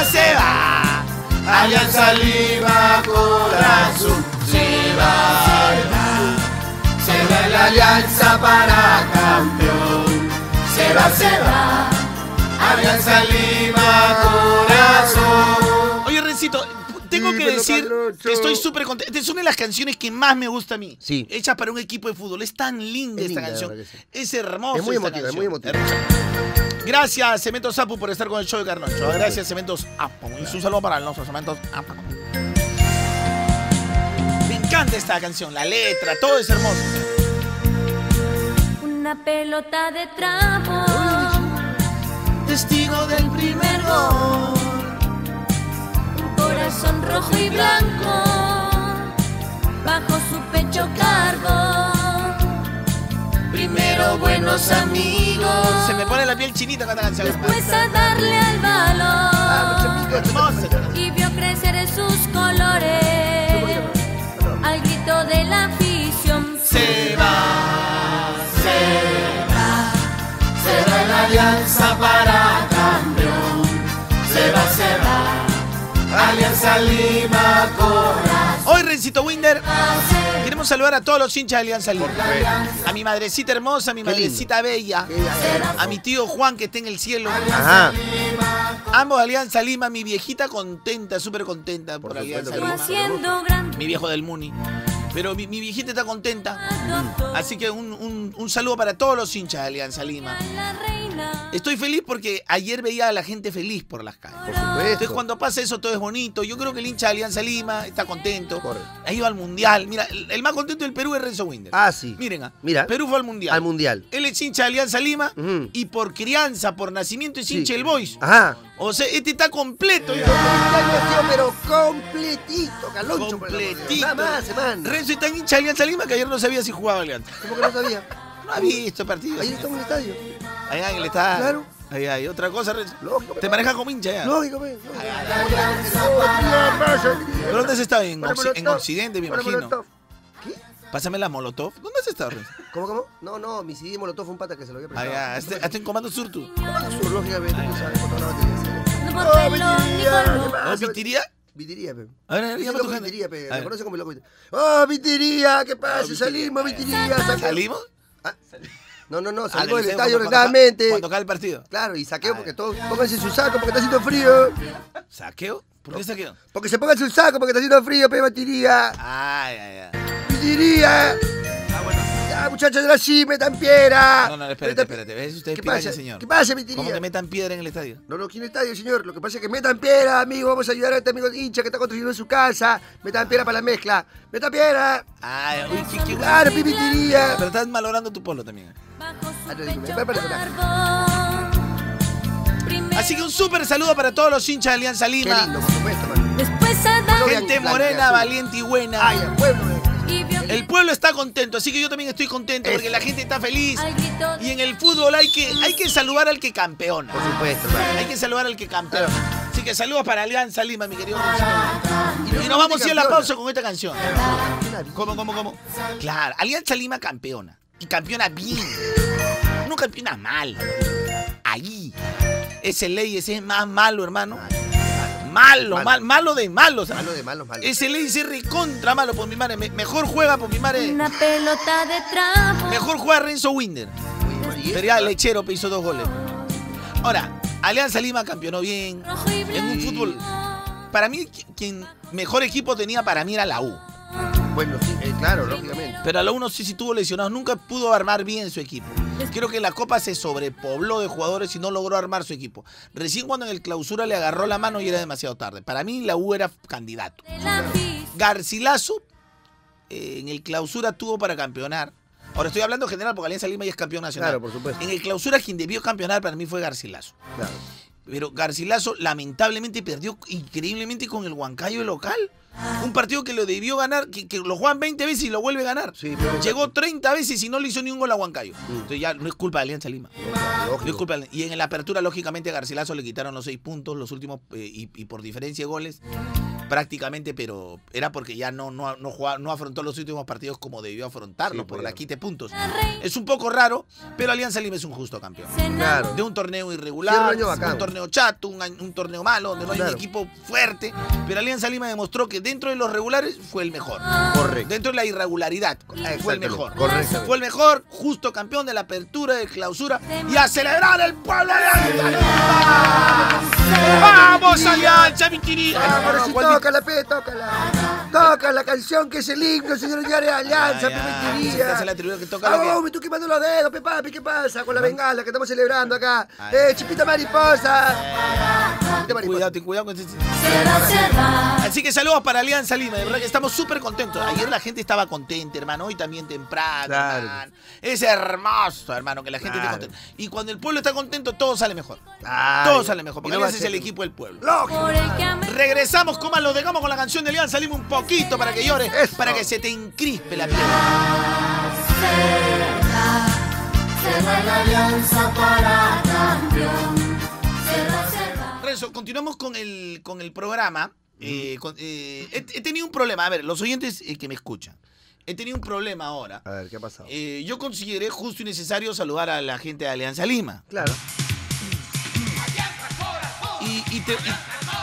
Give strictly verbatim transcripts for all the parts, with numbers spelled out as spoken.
se va. Alianza Lima, corazón. Se va, se va. Se va la Alianza para campeón. Se va, se va. Alianza Lima, corazón. Oye, Rencito, tengo Sí, que pero decir Carloncho. que estoy súper contento. Esta es una de las canciones que más me gusta a mí. Sí. Hecha para un equipo de fútbol. Es tan linda Es esta linda, canción. la verdad que sí. Es hermosa. Es muy esta emotiva, es canción. muy emotiva. Hermosa. Gracias, Cementos Apu, por estar con el show de Carloncho. Gracias, Cementos Apu. Y un saludo para los Cementos Apu. Me encanta esta canción, la letra, todo es hermoso. Una pelota de trapo, Testigo del primer gol. un corazón rojo y blanco, bajo su pecho cargo. Primero buenos amigos. Se me pone la piel chinita con esta canción. Después a darle al balón Hermosa. y vio crecer en sus colores al grito de la afición. Se va, se va. Se va la Alianza para campeón. Se va, se va. Alianza Lima, corazón. Hoy, Rencito Winder, queremos saludar a todos los hinchas de Alianza Lima. A mi madrecita hermosa, a mi Qué lindo. madrecita bella, a mi tío Juan que está en el cielo. Ajá. Ambos de Alianza Lima, mi viejita contenta, súper contenta por, Por Alianza supuesto Lima. que Haciendo grande Mi viejo del Muni. Pero mi, mi viejita está contenta. Así que un, un- un saludo para todos los hinchas de Alianza Lima. la reina. Estoy feliz porque ayer veía a la gente feliz por las calles. Por Entonces supuesto. cuando pasa eso todo es bonito. Yo creo que el hincha de Alianza Lima está contento. Correcto. Ha ido al Mundial. Mira, el, el más contento del Perú es Renzo Winder. Ah, sí. Miren, ah, Mira. Perú fue al Mundial. Al Mundial. Él es hincha de Alianza Lima Ujú. y por crianza, por nacimiento es Sí. hincha del Boys. Ajá. O sea, este está completo. ya. Pero completito, Carloncho. por el amor de Dios. Completito. Nada más, semana. Renzo es tan hincha de Alianza Lima que ayer no sabía si jugaba Alianza. ¿Cómo que no sabía? No ha visto partidos. Ahí estamos en el estadio. Allá en el estadio. Claro. Ahí hay otra cosa, Renzo. Lógico. Te manejas como hincha ya. Lógico, pues. ¿Pero dónde has estado? En, Para Occi- en Molotov. Occidente, me Para imagino. Molotov. ¿Qué? Pásame la Molotov. ¿Dónde has estado, Renzo? ¿Cómo, cómo? No, no, mi C D Molotov fue un pata que se lo había prestado. Allá, hasta, hasta en Comando Sur tú. Sur, lógicamente, tú sabes, con toda la batería. No Oh, por pelo ni Vitiría, colmo. ¿qué pasa? ¿Oh, Vitiría? Vitiría, pe. A ver, a ver, Ese llama a tu loco gente. Vitiría, pe. A Me ver. conoce como el loco Vitiría. ¡Oh, Vitiría! ¿Qué pasa? Vitiría. Salimos, Vitiría. saqueo. ¿Salimos? Ah, No, no, no, Ah, salimos del del estadio cuando- cuando- realmente. Cuando cae el partido. Claro, y saqueo Ah, porque ya. todos pónganse su saco porque está haciendo frío. ¿Saqueo? ¿Por qué saqueo? Porque se pongan su saco porque está haciendo frío, pe, Vitiría. Ah, ya, ya. Vitiría. Ah, bueno. Ya, muchachos de la C, metan piedra. No, no, espérate, espérate. ¿Ves? Usted es ¿Qué piraña, pasa? señor. ¿Qué pasa, ¿Cómo Vitiría? que metan piedra en el estadio? No, no, aquí en el estadio, señor. Lo que pasa es que metan piedra, amigo. Vamos a ayudar a este amigo hincha que está construyendo su casa. Metan piedra para la mezcla. Metan piedra. Ah, uy, qué, qué Claro, pipitiría. Pero estás malogrando tu polo también. Bajo Ah, su te digo, pecho me parece cargo. Primero Así que un súper saludo para todos los hinchas de Alianza Qué Lima. lindo, por supuesto, mano. después a dar Gente Blanca, morena, azul. valiente y buena. Ay, al pueblo. eh. y vio El pueblo está contento, así que yo también estoy contento porque Eso. la gente está feliz. al grito Y en el fútbol hay que, hay que saludar al que campeona. Por supuesto, mano. Hay que saludar al que campeona. Así que saludos para Alianza Lima, mi querido Roncito. Y Y nos vamos a ir a la campeona. pausa con esta canción. ¿Cómo, cómo, cómo? Claro, Alianza Lima campeona. Y campeona bien. No campeona mal. Ahí. Ese ley, ese es más malo, hermano. Malo, Malo. mal, malo de malos. Malo de malos, malos. Ese ley es recontra malo por mi madre. Me- mejor juega por mi madre. una pelota de trapo. Mejor juega Renzo Winder. Oye, Pero ya Lechero pe, hizo dos goles. Ahora, Alianza Lima campeonó bien. Rojo y En un blanco. fútbol. Para mí, qui- quien mejor equipo tenía para mí era la U. Bueno, sí, eh, claro, lógicamente. Pero a la U no sé si tuvo lesionados. Nunca pudo armar bien su equipo. Creo que la Copa se sobrepobló de jugadores y no logró armar su equipo. Recién cuando en el clausura le agarró la mano y era demasiado tarde. Para mí la U era candidato. De la afición. Garcilaso eh, en el clausura tuvo para campeonar. Ahora estoy hablando en general porque Alianza Lima ya es campeón nacional. Claro, por supuesto. En el clausura quien debió campeonar para mí fue Garcilaso. Claro. Pero Garcilaso lamentablemente perdió increíblemente con el Huancayo local. Un partido que lo debió ganar, que, que lo juegan veinte veces y lo vuelve a ganar. Sí, pero- Llegó treinta veces y no le hizo ni un gol a Huancayo. Entonces ya no es culpa de Alianza Lima. Lógico. No es culpa de- Y en la apertura, lógicamente, a Garcilaso le quitaron los seis puntos, los últimos, eh, y, y por diferencia de goles. prácticamente, pero era porque ya no, no, no, jugaba, no afrontó los últimos partidos como debió afrontarlo, Sí, por pues, la ya. quite puntos. Es un poco raro, pero Alianza Lima es un justo campeón. Claro. De un torneo Sí, irregular, un año bacán. un torneo chato, un, año- un torneo malo, donde no hay Claro. un equipo fuerte, pero Alianza Lima demostró que dentro de los regulares fue el mejor. Correcto. Dentro de la irregularidad fue el Exactamente, mejor. correcto. Fue el mejor, justo campeón de la apertura, de clausura, y a celebrar el pueblo de Alianza Lima. ¡Vamos, Alianza, mi querida! Ahora sí, tócala, pe, tócala. Toca la canción que es el himno, señor de Alianza, Ah, pe, ya. mi Se te querida. hace la tribuna que toca la Ah, que- me estoy quemando los dedos, pe, papi, ¿qué pasa? Con la bengala que estamos celebrando acá. Ah, Eh, ya. chipita mariposa. Chipita Ten mariposa. cuidado, ten cuidado con ese... Se va, se va. Así que saludos para Alianza Lima, de verdad que estamos súper contentos. Ayer la gente estaba contenta, hermano, hoy también temprano, Claro. hermano. Es hermoso, hermano, que la gente Claro. esté contenta. Y cuando el pueblo está contento, todo sale mejor. Ay, Todo sale mejor, porque y no va a Alianza es ser- el equipo del pueblo. Lógico. Por el que amé. Regresamos, coma, lo dejamos con la canción de Alianza Lima un poquito para que llores, Eso. para que se te encrispe la piel. Se va la Alianza para campeón. Se va, se va. Renzo, continuamos con el, con el programa. Eh, con- eh, he, he tenido un problema, a ver, los oyentes eh, que me escuchan. He tenido un problema ahora. A ver, ¿qué ha pasado? Eh, yo consideré justo y necesario saludar a la gente de Alianza Lima. Claro. Y, y te- y-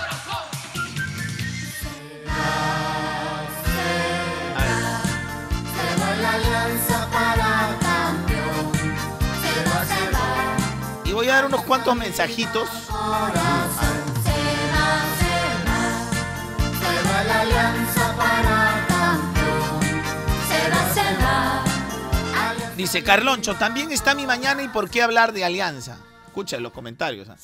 Se va la Alianza para campeón. Se va, se va. y voy a dar unos cuantos mensajitos. Se va, se va. Se va la Alianza para campeón. Se va, se va. Dice Carloncho, también está mi mañana y por qué hablar de Alianza. Escucha los comentarios. ¿ah?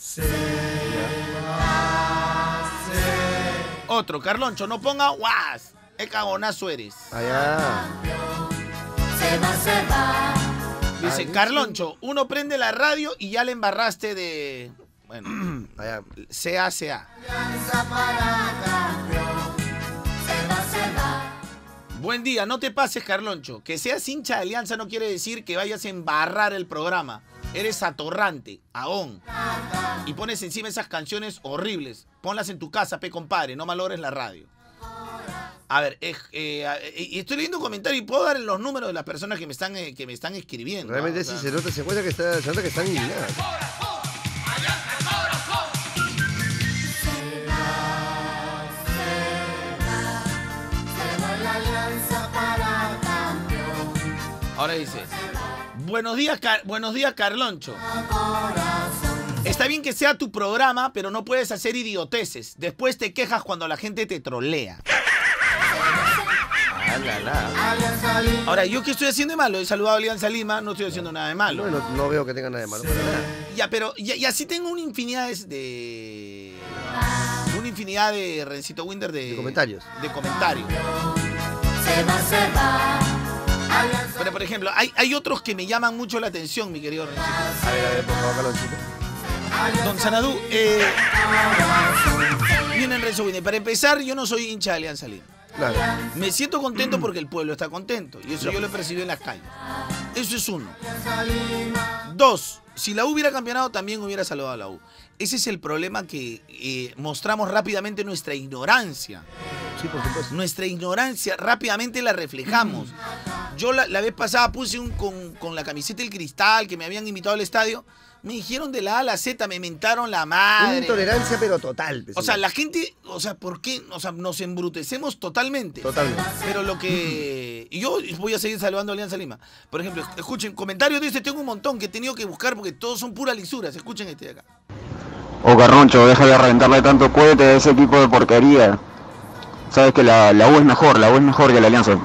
Otro, Carloncho, no ponga guas. Es cagonazo eres. Allá. Se va, se va. Dice Ay, Carloncho, uno prende la radio y ya le embarraste de... Bueno, Allá. C A C A. Alianza para campeón. Se va, se va. Buen día, no te pases, Carloncho. Que seas hincha de Alianza no quiere decir que vayas a embarrar el programa. Eres atorrante, ahón. Y pones encima esas canciones horribles. Ponlas en tu casa, pe compadre, no malogres la radio. A ver, eh, eh, eh, y estoy leyendo un comentario y puedo dar los números de las personas que me están, eh, que me están escribiendo. Realmente ¿no? O sí sea, se nota, se encuentra que está, se nota que están indignadas. Se va la Alianza para campeón. Ahora dice, buenos días, Car- buenos días, Carloncho. Está bien que sea tu programa, pero no puedes hacer idioteces. Después te quejas cuando la gente te trolea. Ah, la, la. Alianza Lima. Ahora, ¿yo qué estoy haciendo de malo? He saludado a Alianza Lima, no estoy haciendo nada de malo. No, no, no veo que tenga nada de malo. para nada. Ya, pero y, y así tengo una infinidad de, de- una infinidad de Rencito Winder de, De comentarios. De comentarios. Se va, se va. Alianza. Pero por ejemplo, hay, hay otros que me llaman mucho la atención, mi querido Rencito. A ver, a ver, por favor, Carlonchito. Don Sanadú, eh, miren Renzo Winder, para empezar, yo no soy hincha de Alianza Lima. Claro. Me siento contento porque el pueblo está contento. Y eso yo lo he percibido en las calles. Eso es uno. Dos, si la U hubiera campeonado, también hubiera saludado a la U. Ese es el problema que eh, mostramos rápidamente nuestra ignorancia. Sí, por supuesto. Nuestra ignorancia rápidamente la reflejamos. Yo la, la vez pasada puse un con, con la camiseta del Cristal que me habían invitado al estadio. Me dijeron de la A a la Z, me mentaron la Una madre. intolerancia, pero total. O sea, la gente, o sea, ¿por qué? O sea, nos embrutecemos totalmente. Totalmente. Pero lo que... Y yo voy a seguir saludando a Alianza Lima. Por ejemplo, escuchen, comentarios de este tengo un montón que he tenido que buscar porque todos son puras lisuras. Escuchen este de acá. Oh, Carroncho, deja de reventarle tanto cohete a ese tipo de porquería. Sabes que la, la U es mejor, la U es mejor que la Alianza.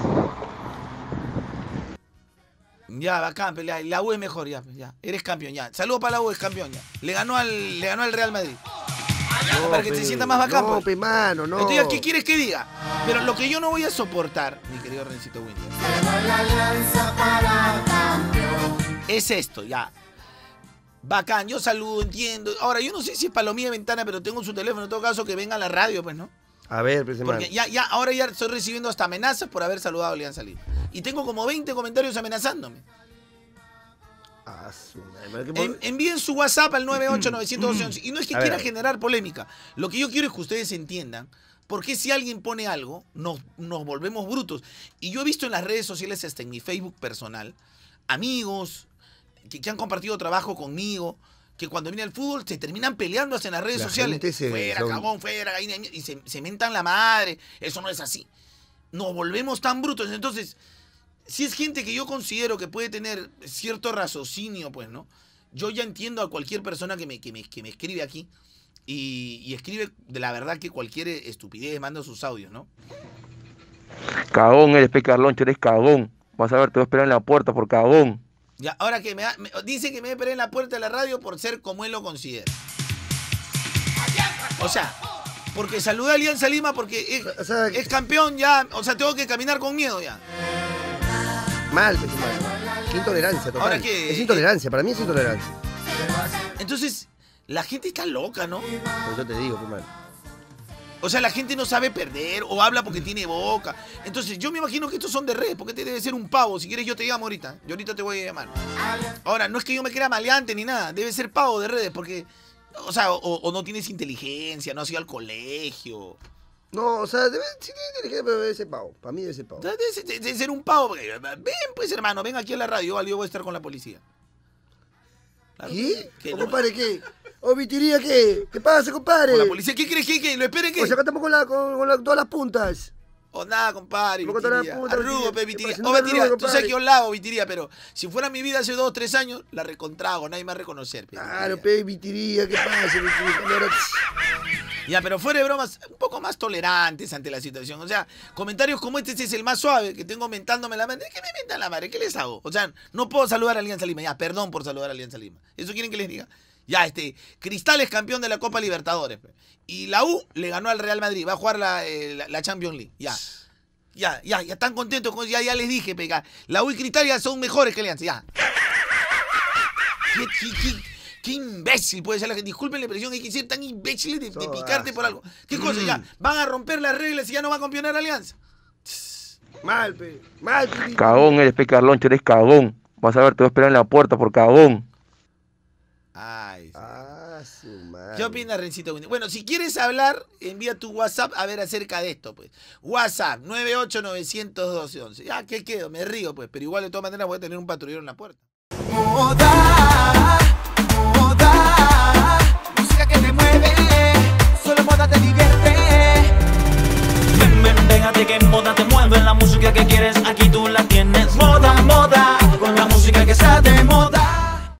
Ya, bacán, pelea. La U es mejor, ya, ya. Eres campeón, ya. Saludos para la U, es campeón, ya. Le ganó al, le ganó al Real Madrid. No, para que pe, te sientas más bacán, No, pues. pe, mano, no. Entonces, ¿qué quieres que diga? Pero lo que yo no voy a soportar, mi querido Rencito Winder, Se va la Alianza para campeón. es esto, ya. Bacán, yo saludo, entiendo. Ahora, yo no sé si es palomía de ventana, pero tengo su teléfono, en todo caso, que venga a la radio, pues, ¿no? A ver, pe, Porque ya, ya, ahora ya estoy recibiendo hasta amenazas por haber saludado a Alianza Lima. Y tengo como veinte comentarios amenazándome. Ah, su madre, ¿qué En- por- envíen su WhatsApp al nueve ocho nueve uno uno once. Y no es que A quiera ver. generar polémica. Lo que yo quiero es que ustedes entiendan ¿Por qué si alguien pone algo, nos, nos volvemos brutos? Y yo he visto en las redes sociales, hasta en mi Facebook personal, amigos que, que han compartido trabajo conmigo, que cuando viene el fútbol se terminan peleando hasta en las redes La sociales. gente se- fuera, son- cagón, fuera, gallina, y se, se mentan la madre. Eso no es así. Nos volvemos tan brutos. Entonces, si es gente que yo considero que puede tener cierto raciocinio, pues, ¿no? Yo ya entiendo a cualquier persona que me, que me, que me escribe aquí y, y escribe de la verdad que cualquier estupidez, manda sus audios, ¿no? Cagón eres, pe Carloncho, eres cagón. Vas a ver, te voy a esperar en la puerta por cagón. Ya, ahora que me, ha- me- dice que me esperé en la puerta de la radio por ser como él lo considera. O sea, porque saludé a Alianza Lima porque es, O sea, es campeón ya, o sea, tengo que caminar con miedo ya. Mal, pues, mal. Qué intolerancia, total. Ahora que- Es intolerancia, para mí es intolerancia. Entonces, la gente está loca, ¿no? Pues yo te digo, pues, mal. O sea, la gente no sabe perder o habla porque tiene boca. Entonces, yo me imagino que estos son de redes, porque te debe ser un pavo. Si quieres, yo te llamo ahorita. Yo ahorita te voy a llamar. Ahora, no es que yo me crea maleante ni nada. Debe ser pavo de redes, porque, o sea, o, o no tienes inteligencia, no has ido al colegio. No, o sea, debe, sí tiene inteligencia, pero debe ser pavo. Para mí debe ser pavo. Debe, debe- debe ser un pavo. porque, ven, pues, hermano, ven aquí a la radio. Vale, yo voy a estar con la policía. Claro, ¿Qué? que ¿O no- compadre qué? ¿O Vitiría qué? ¿Qué pasa, compadre? ¿Con la policía? ¿Qué crees que, que lo esperen qué? O sea, acá estamos con, la, con, con la- todas las puntas. O nada, compadre. Me contará Vitiría. puta, Arrugo, Vitiría. pe, Me Vitiría. parece O una Vitiría, arruga, tú sabes compadre. que yo la hago, Vitiría, pero si fuera mi vida hace dos, tres años, la recontrago, nadie me va a reconocer. Pe, Claro, Vitiría. pe, Vitiría, ¿qué pasa? Vitiría? Ahora, Ya, pero fuera de bromas, un poco más tolerantes ante la situación. O sea, comentarios como este, este es el más suave, que tengo mentándome la madre. ¿Qué me mentan la madre? ¿Qué les hago? O sea, no puedo saludar a Alianza Lima. Ya, perdón por saludar a Alianza Lima. ¿Eso quieren que les diga? Ya, este, Cristal es campeón de la Copa Libertadores. Pe. Y la U le ganó al Real Madrid. Va a jugar la, eh, la, la Champions League. Ya. Ya, ya, ya están contentos. con- Ya, ya les dije, pega. La U y Cristal ya son mejores que Alianza. Ya. ¿Qué, qué, qué, qué imbécil puede ser la gente? Disculpen la expresión, hay que ser tan imbéciles de, de Sodazo. picarte por algo. ¿Qué cosa? Ya, van a romper las reglas y ya no va a campeonar Alianza. mal, pe. Mal, pe. Cagón eres, pe Carloncho, eres cagón. Vas a ver, te voy a esperar en la puerta por cagón. Ay, sí. Ah, su madre. ¿Qué opinas, Rencito? Bueno, si quieres hablar, envía tu WhatsApp a ver acerca de esto, pues. WhatsApp, nueve ocho nueve cero dos, doce once. Ya, ¿qué quedo? Me río, pues, pero igual de todas maneras voy a tener un patrullero en la puerta. Moda.